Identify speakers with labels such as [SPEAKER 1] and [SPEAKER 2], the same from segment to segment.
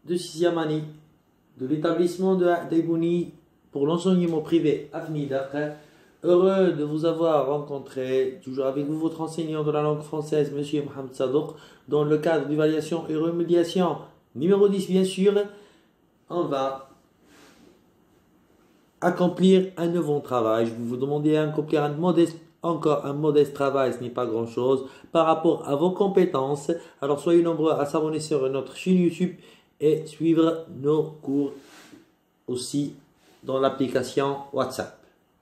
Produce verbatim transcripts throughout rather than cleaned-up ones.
[SPEAKER 1] de sixième année de l'établissement de d'Ebouni pour l'enseignement privé Afnida. Heureux de vous avoir rencontré, toujours avec vous, votre enseignant de la langue française, M. Mohamed Sadouk, dans le cadre d'évaluation et remédiation numéro dix, bien sûr. On va accomplir un nouveau travail. Je vais vous demander d'accomplir un modeste, encore un modeste travail, ce n'est pas grand chose, par rapport à vos compétences. Alors soyez nombreux à s'abonner sur notre chaîne YouTube et suivre nos cours aussi dans l'application WhatsApp.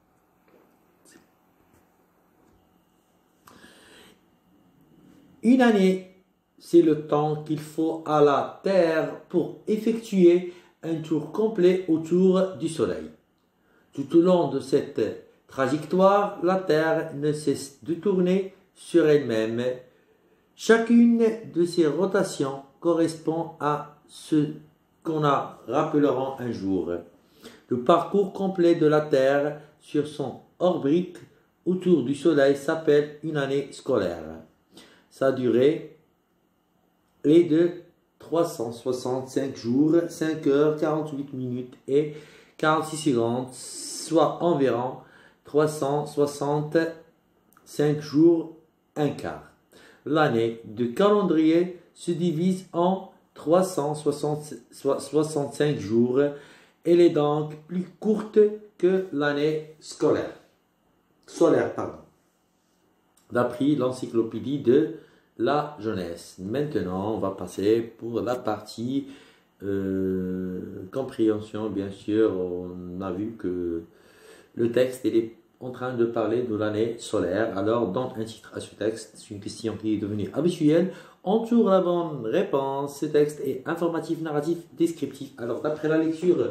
[SPEAKER 1] Une année, c'est le temps qu'il faut à la Terre pour effectuer un tour complet autour du Soleil. Tout au long de cette trajectoire, la Terre ne cesse de tourner sur elle-même. Chacune de ces rotations correspond à ce qu'on a rappellerons un jour. Le parcours complet de la Terre sur son orbite autour du Soleil s'appelle une année scolaire. Sa durée est de trois cent soixante-cinq jours, cinq heures, quarante-huit minutes et quarante-six secondes, soit environ trois cent soixante-cinq jours, un quart. L'année de calendrier se divise en trois cent soixante-cinq jours. Elle est donc plus courte que l'année scolaire. Solaire, pardon. D'après l'encyclopédie de la jeunesse. Maintenant, on va passer pour la partie euh, compréhension. Bien sûr, on a vu que le texte il est en train de parler de l'année solaire. Alors, donne un titre à ce texte. C'est une question qui est devenue habituelle. Entoure la bonne réponse. Ce texte est informatif, narratif, descriptif. Alors, d'après la lecture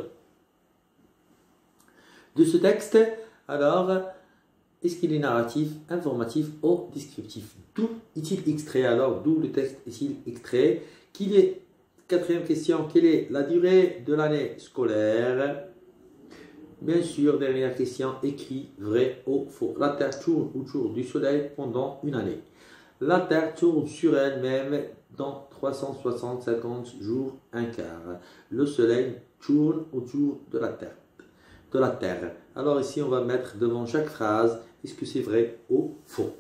[SPEAKER 1] de ce texte, alors, est-ce qu'il est narratif, informatif ou descriptif? D'où est-il extrait? Alors, d'où le texte est-il extrait? Qu'il est, quatrième question, quelle est la durée de l'année scolaire? Bien sûr, dernière question, écrit vrai ou faux. La Terre tourne autour du Soleil pendant une année. La Terre tourne sur elle-même dans trois cent soixante-cinq jours, un quart. Le Soleil tourne autour de la Terre. De la Terre. Alors ici, on va mettre devant chaque phrase, est-ce que c'est vrai ou faux?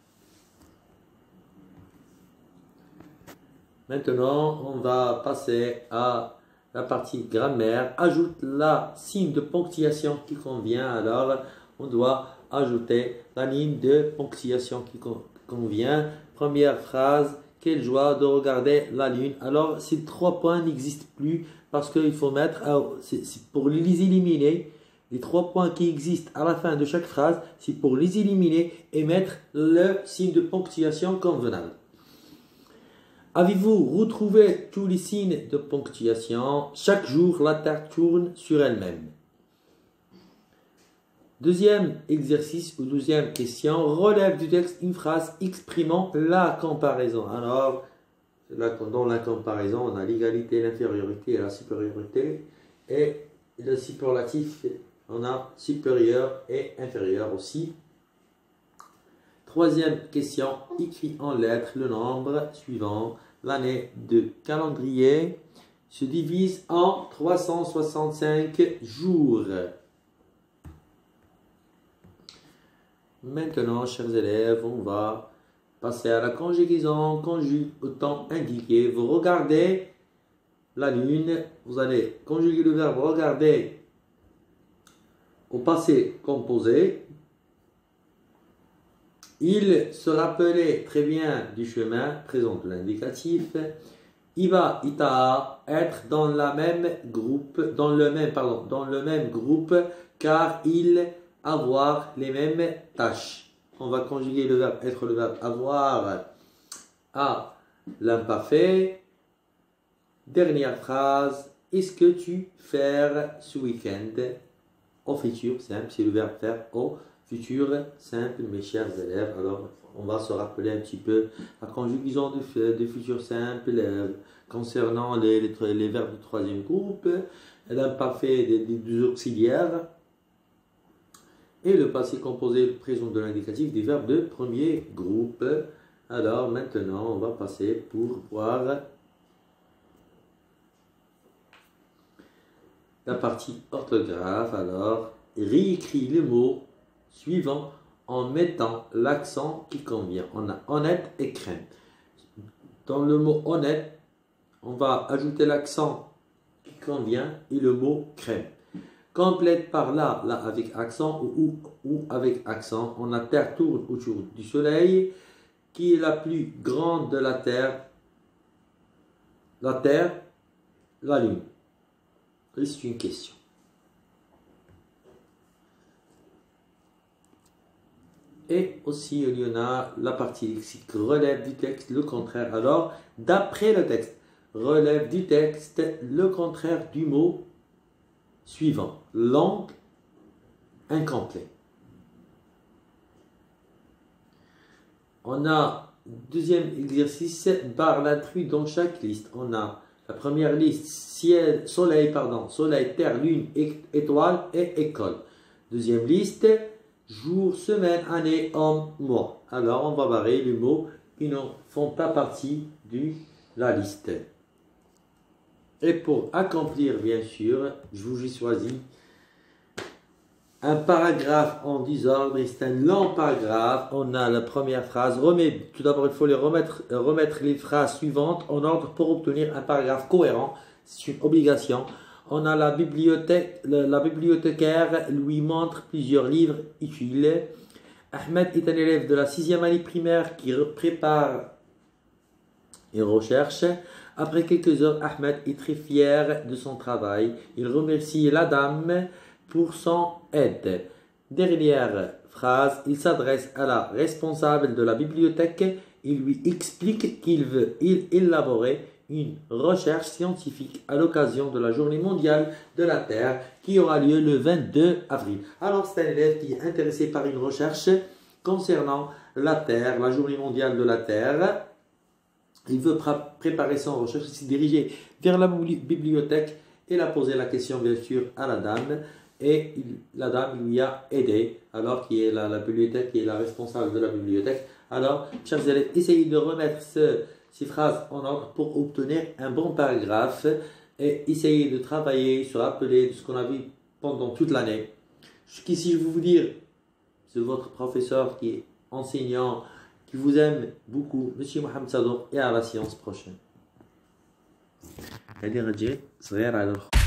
[SPEAKER 1] Maintenant, on va passer à la partie grammaire. Ajoute la signe de ponctuation qui convient. Alors, on doit ajouter la ligne de ponctuation qui convient. Première phrase, quelle joie de regarder la lune. Alors, ces trois points n'existent plus parce qu'il faut mettre, c'est pour les éliminer. Les trois points qui existent à la fin de chaque phrase, c'est pour les éliminer et mettre le signe de ponctuation convenable. Avez-vous retrouvé tous les signes de ponctuation? Chaque jour, la Terre tourne sur elle-même. Deuxième exercice ou deuxième question, relève du texte une phrase exprimant la comparaison. Alors, dans la comparaison, on a l'égalité, l'infériorité et la supériorité. Et le superlatif, on a supérieur et inférieur aussi. Troisième question, écrit en lettres le nombre suivant. L'année de calendrier se divise en trois cent soixante-cinq jours. Maintenant, chers élèves, on va passer à la conjugaison. Conjugue au temps indiqué. Vous regardez la lune. Vous allez conjuguer le verbe regarder au passé composé. Il se rappelait très bien du chemin, présente l'indicatif. Il va, ita, être dans la même groupe, dans le même, pardon, dans le même groupe, car il avoir les mêmes tâches. On va conjuguer le verbe être, le verbe avoir à l'imparfait. Dernière phrase, est-ce que tu faire ce week-end? Au futur simple, c'est le verbe faire au futur simple, mes chers élèves. Alors, on va se rappeler un petit peu la conjugaison de, de futur simple euh, concernant les, les, les verbes du troisième groupe, l'imparfait des, des deux auxiliaires et le passé composé, le présent de l'indicatif des verbes de premier groupe. Alors, maintenant, on va passer pour voir la partie orthographe. Alors, réécris le mot suivant en mettant l'accent qui convient. On a honnête et crème. Dans le mot honnête, on va ajouter l'accent qui convient et le mot crème. Complète par là, là avec accent ou, ou, ou avec accent. On a terre tourne autour du soleil, qui est la plus grande de la terre. La terre, la lune. C'est une question. Et aussi, il y en a la partie lexique relève du texte, le contraire. Alors, d'après le texte, relève du texte, le contraire du mot suivant. Langue, incomplet. On a deuxième exercice, barre l'intrus dans chaque liste. On a la première liste, ciel, soleil, pardon, soleil, terre, lune, étoile et école. Deuxième liste, jour, semaine, année, homme, mois. Alors, on va barrer les mots qui ne font pas partie de la liste. Et pour accomplir, bien sûr, je vous ai choisi un paragraphe en désordre. C'est un long paragraphe. On a la première phrase. Remets, tout d'abord, il faut les remettre, remettre les phrases suivantes en ordre pour obtenir un paragraphe cohérent. C'est une obligation. On a la bibliothèque, la, la bibliothécaire lui montre plusieurs livres utiles. Ahmed est un élève de la sixième année primaire qui prépare une recherche. Après quelques heures, Ahmed est très fier de son travail. Il remercie la dame pour son aide. Dernière phrase, il s'adresse à la responsable de la bibliothèque. Il lui explique qu'il veut élaborer une recherche scientifique à l'occasion de la journée mondiale de la Terre qui aura lieu le vingt-deux avril. Alors, c'est un élève qui est intéressé par une recherche concernant la Terre, la journée mondiale de la Terre. Il veut préparer son recherche, il s'est dirigé vers la bibliothèque. Il a posé la question, bien sûr, à la dame. Et il, la dame lui a aidé, alors qui est la, la bibliothèque, qui est la responsable de la bibliothèque. Alors, chers élèves, essayez de remettre ce, ces phrases en ordre pour obtenir un bon paragraphe et essayez de travailler sur l'appeler de ce qu'on a vu pendant toute l'année. Jusqu'ici, je vais vous dire, c'est votre professeur qui est enseignant, qui vous aime beaucoup, Monsieur Mohamed Sadour, et à la séance prochaine.